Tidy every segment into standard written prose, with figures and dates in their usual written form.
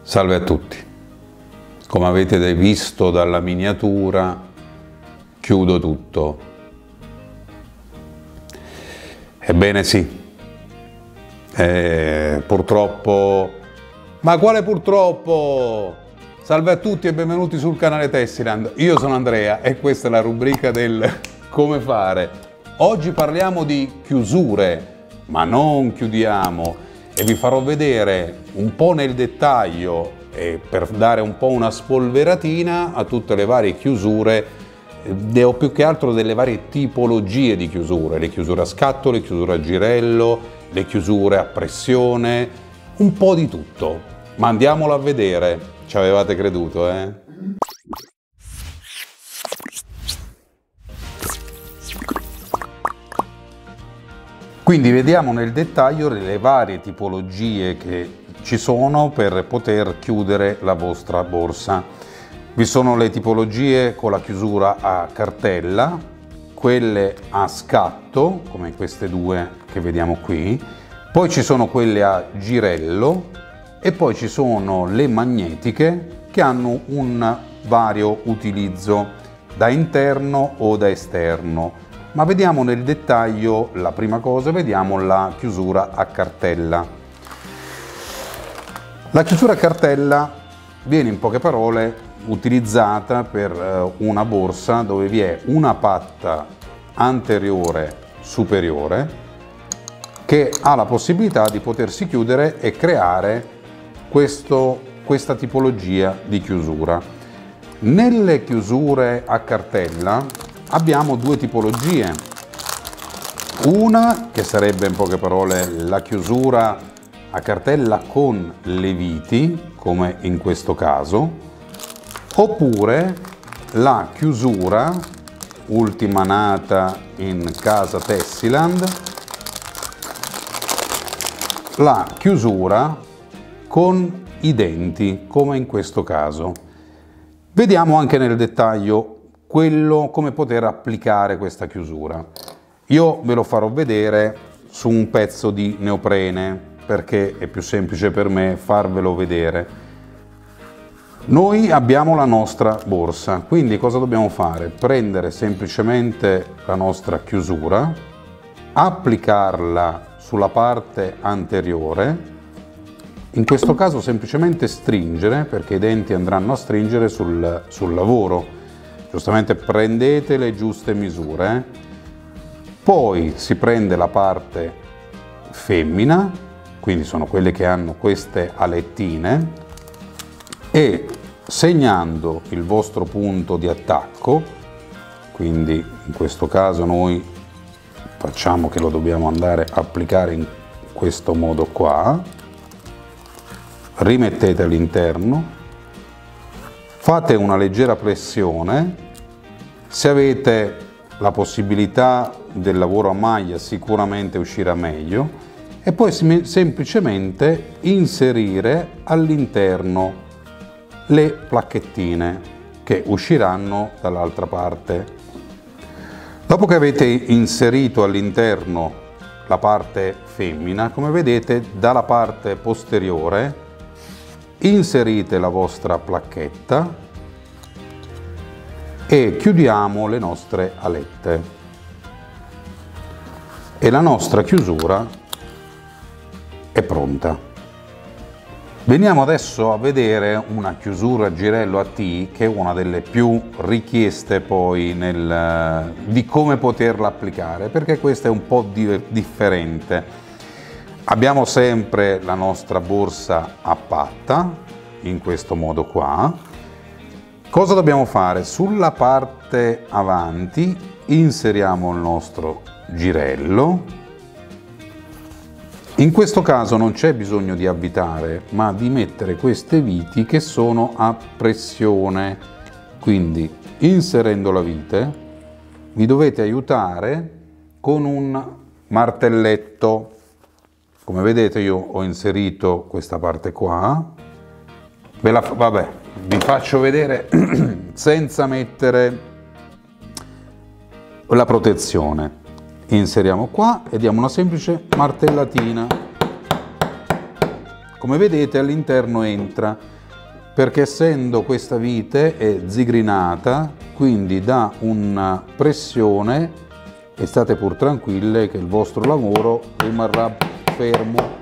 Salve a tutti, come avete visto dalla miniatura chiudo tutto. Ebbene sì, purtroppo, ma quale purtroppo? Salve a tutti e benvenuti sul canale Tessiland, io sono Andrea e questa è la rubrica del come fare. Oggi parliamo di chiusure, ma non chiudiamo. E vi farò vedere un po' nel dettaglio e per dare un po' una spolveratina a tutte le varie chiusure o più che altro delle varie tipologie di chiusure, le chiusure a scatto, le chiusure a girello, le chiusure a pressione, un po' di tutto. Ma andiamolo a vedere, ci avevate creduto, eh? Quindi vediamo nel dettaglio le varie tipologie che ci sono per poter chiudere la vostra borsa. Vi sono le tipologie con la chiusura a cartella, quelle a scatto, come queste due che vediamo qui, poi ci sono quelle a girello e poi ci sono le magnetiche che hanno un vario utilizzo da interno o da esterno. Ma vediamo nel dettaglio la prima cosa, vediamo la chiusura a cartella. La chiusura a cartella viene in poche parole utilizzata per una borsa dove vi è una patta anteriore superiore che ha la possibilità di potersi chiudere e creare questa tipologia di chiusura. Nelle chiusure a cartella abbiamo due tipologie, una che sarebbe in poche parole la chiusura a cartella con le viti, come in questo caso, oppure la chiusura ultima nata in casa Tessiland, la chiusura con i denti, come in questo caso. Vediamo anche nel dettaglio come poter applicare questa chiusura. Io ve lo farò vedere su un pezzo di neoprene perché è più semplice per me farvelo vedere. Noi abbiamo la nostra borsa, quindi cosa dobbiamo fare? Prendere semplicemente la nostra chiusura, applicarla sulla parte anteriore, in questo caso semplicemente stringere perché i denti andranno a stringere sul lavoro. Giustamente prendete le giuste misure, poi si prende la parte femmina, quindi sono quelle che hanno queste alettine, e segnando il vostro punto di attacco, quindi in questo caso noi facciamo che lo dobbiamo andare a applicare in questo modo qua, rimettete all'interno, fate una leggera pressione, se avete la possibilità del lavoro a maglia sicuramente uscirà meglio e poi semplicemente inserire all'interno le placchettine che usciranno dall'altra parte. Dopo che avete inserito all'interno la parte femmina, come vedete dalla parte posteriore inserite la vostra placchetta e chiudiamo le nostre alette e la nostra chiusura è pronta. Veniamo adesso a vedere una chiusura a girello a T che è una delle più richieste poi di come poterla applicare, perché questa è un po' differente. Abbiamo sempre la nostra borsa a patta, in questo modo qua. Cosa dobbiamo fare? Sulla parte avanti inseriamo il nostro girello. In questo caso non c'è bisogno di avvitare, ma di mettere queste viti che sono a pressione. Quindi, inserendo la vite, vi dovete aiutare con un martelletto. Come vedete io ho inserito questa parte qua, vabbè, vi faccio vedere senza mettere la protezione. Inseriamo qua e diamo una semplice martellatina. Come vedete all'interno entra. perché essendo questa vite è zigrinata, quindi dà una pressione, e state pur tranquille che il vostro lavoro rimarrà fermo.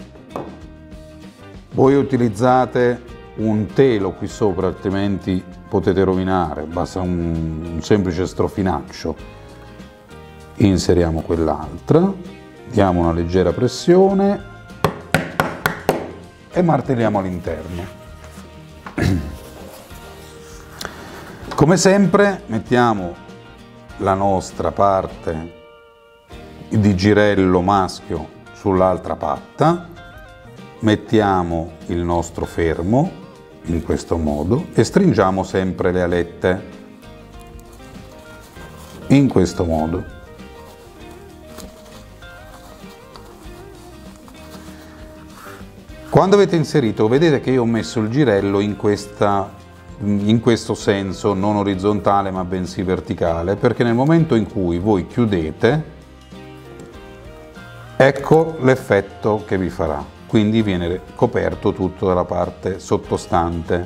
Voi utilizzate un telo qui sopra, altrimenti potete rovinare, basta un semplice strofinaccio. Inseriamo quell'altra, diamo una leggera pressione e martelliamo all'interno. Come sempre mettiamo la nostra parte di girello maschio sull'altra patta, mettiamo il nostro fermo in questo modo e stringiamo sempre le alette in questo modo. Quando avete inserito, vedete che io ho messo il girello in questo senso, non orizzontale ma bensì verticale, perché nel momento in cui voi chiudete, ecco l'effetto che vi farà. Quindi viene coperto tutto dalla parte sottostante.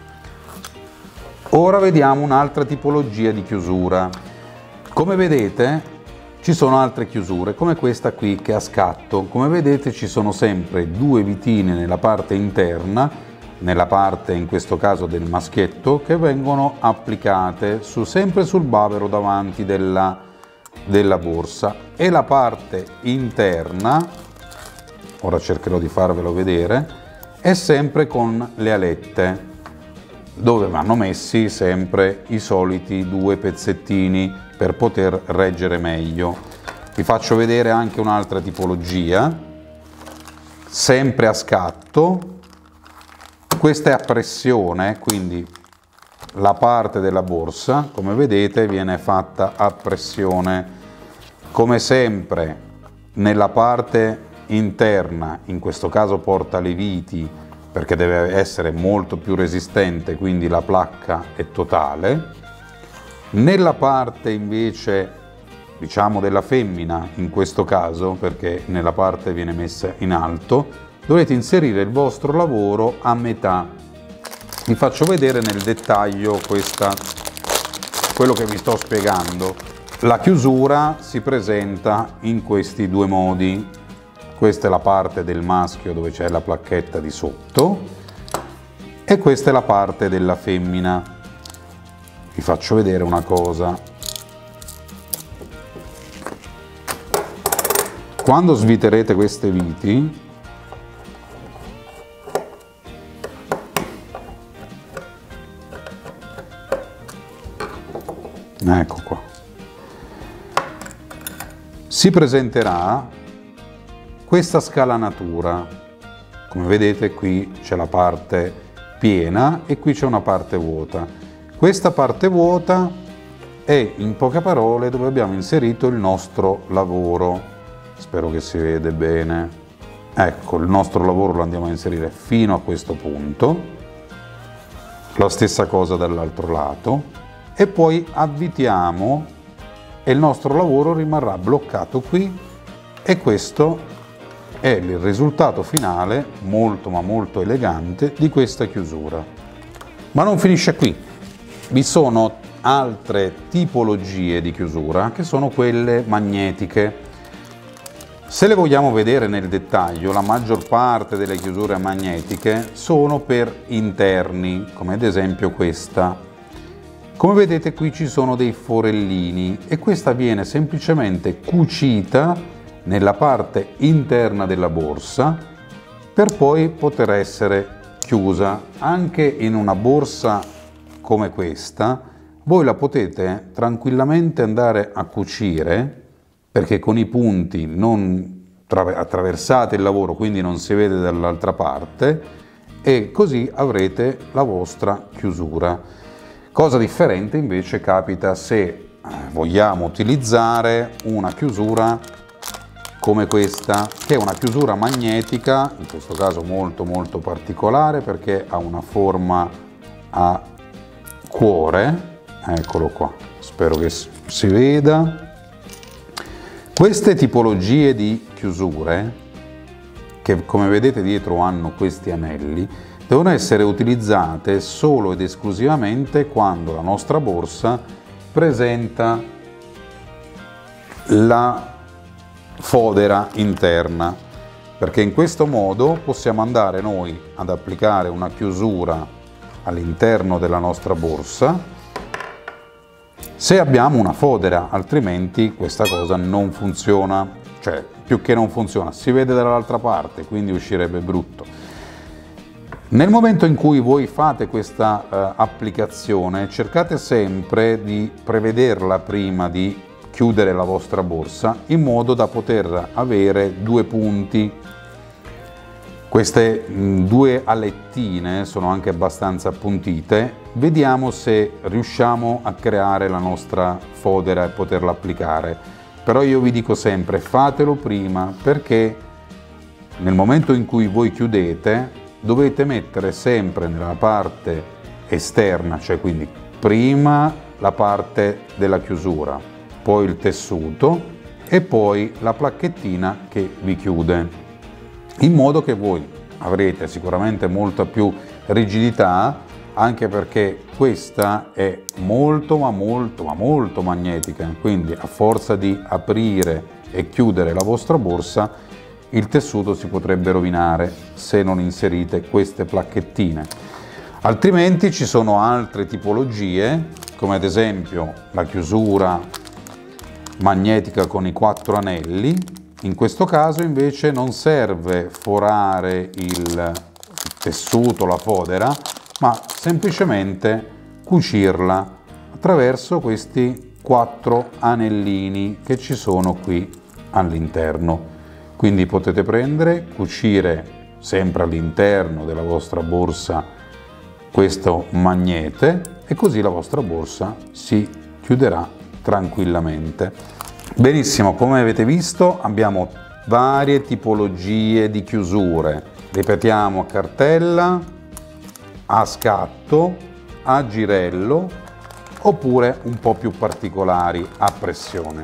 Ora vediamo un'altra tipologia di chiusura. Come vedete ci sono altre chiusure, come questa qui che è a scatto. Come vedete ci sono sempre due vitine nella parte interna, nella parte in questo caso del maschietto, che vengono applicate sempre sul bavero davanti della borsa, e la parte interna, ora cercherò di farvelo vedere, è sempre con le alette, dove vanno messi sempre i soliti due pezzettini per poter reggere meglio. Vi faccio vedere anche un'altra tipologia, sempre a scatto. Questa è a pressione, quindi la parte della borsa, come vedete, viene fatta a pressione. Come sempre, nella parte interna, in questo caso porta le viti perché deve essere molto più resistente, quindi la placca è totale. Nella parte invece, diciamo, della femmina, in questo caso, perché nella parte viene messa in alto, dovete inserire il vostro lavoro a metà. Vi faccio vedere nel dettaglio quello che vi sto spiegando. La chiusura si presenta in questi due modi. Questa è la parte del maschio dove c'è la placchetta di sotto e questa è la parte della femmina. Vi faccio vedere una cosa. Quando sviterete queste viti, ecco qua, si presenterà questa scalanatura. Come vedete qui c'è la parte piena e qui c'è una parte vuota. Questa parte vuota è, in poche parole, dove abbiamo inserito il nostro lavoro. Spero che si vede bene. Ecco, il nostro lavoro lo andiamo a inserire fino a questo punto. La stessa cosa dall'altro lato. E poi avvitiamo e il nostro lavoro rimarrà bloccato qui, e questo è il risultato finale molto ma molto elegante di questa chiusura. Ma non finisce qui, vi sono altre tipologie di chiusura che sono quelle magnetiche. Se le vogliamo vedere nel dettaglio, la maggior parte delle chiusure magnetiche sono per interni, come ad esempio questa. Come vedete qui ci sono dei forellini e questa viene semplicemente cucita nella parte interna della borsa per poi poter essere chiusa. Anche in una borsa come questa voi la potete tranquillamente andare a cucire, perché con i punti non attraversate il lavoro, quindi non si vede dall'altra parte, e così avrete la vostra chiusura. Cosa differente invece capita se vogliamo utilizzare una chiusura come questa, che è una chiusura magnetica, in questo caso molto molto particolare perché ha una forma a cuore. Eccolo qua, spero che si veda. Queste tipologie di chiusure, che come vedete dietro hanno questi anelli, devono essere utilizzate solo ed esclusivamente quando la nostra borsa presenta la fodera interna, perché in questo modo possiamo andare noi ad applicare una chiusura all'interno della nostra borsa se abbiamo una fodera, altrimenti questa cosa non funziona, cioè più che non funziona, si vede dall'altra parte, quindi uscirebbe brutto. Nel momento in cui voi fate questa applicazione, cercate sempre di prevederla prima di chiudere la vostra borsa, in modo da poter avere due punti. Queste due alettine sono anche abbastanza appuntite, vediamo se riusciamo a creare la nostra fodera e poterla applicare. Però io vi dico sempre, fatelo prima, perché nel momento in cui voi chiudete dovete mettere sempre nella parte esterna, cioè quindi prima la parte della chiusura, poi il tessuto e poi la placchettina che vi chiude, in modo che voi avrete sicuramente molta più rigidità, anche perché questa è molto magnetica, quindi a forza di aprire e chiudere la vostra borsa il tessuto si potrebbe rovinare se non inserite queste placchettine. Altrimenti ci sono altre tipologie, come ad esempio la chiusura magnetica con i 4 anelli. In questo caso invece non serve forare il tessuto, la fodera, ma semplicemente cucirla attraverso questi 4 anellini che ci sono qui all'interno. Quindi potete prendere, cucire sempre all'interno della vostra borsa questo magnete e così la vostra borsa si chiuderà tranquillamente. Benissimo, come avete visto abbiamo varie tipologie di chiusure. Ripetiamo: a cartella, a scatto, a girello oppure un po' più particolari, a pressione.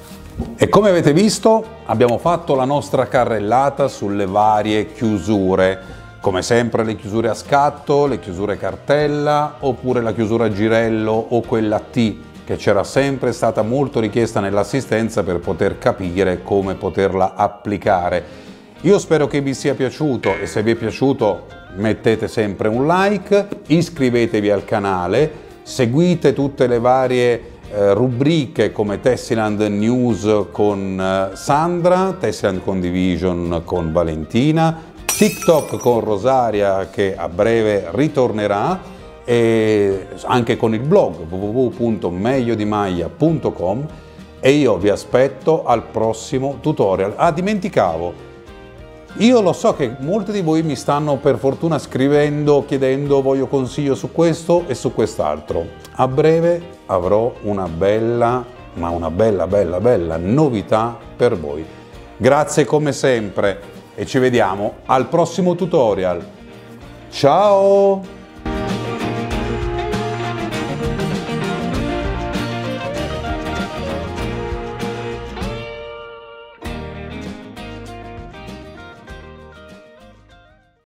E come avete visto abbiamo fatto la nostra carrellata sulle varie chiusure, come sempre le chiusure a scatto, le chiusure cartella oppure la chiusura a girello o quella T, che c'era sempre stata molto richiesta nell'assistenza per poter capire come poterla applicare. Io spero che vi sia piaciuto e se vi è piaciuto mettete sempre un like, iscrivetevi al canale, seguite tutte le varie rubriche come Tessiland News con Sandra, Tessiland Condivision con Valentina, TikTok con Rosaria che a breve ritornerà, e anche con il blog www.megliodimaglia.com, e io vi aspetto al prossimo tutorial. Ah, dimenticavo, io lo so che molti di voi mi stanno per fortuna scrivendo, chiedendo voglio consiglio su questo e su quest'altro. A breve avrò una bella novità per voi. Grazie come sempre e ci vediamo al prossimo tutorial. Ciao!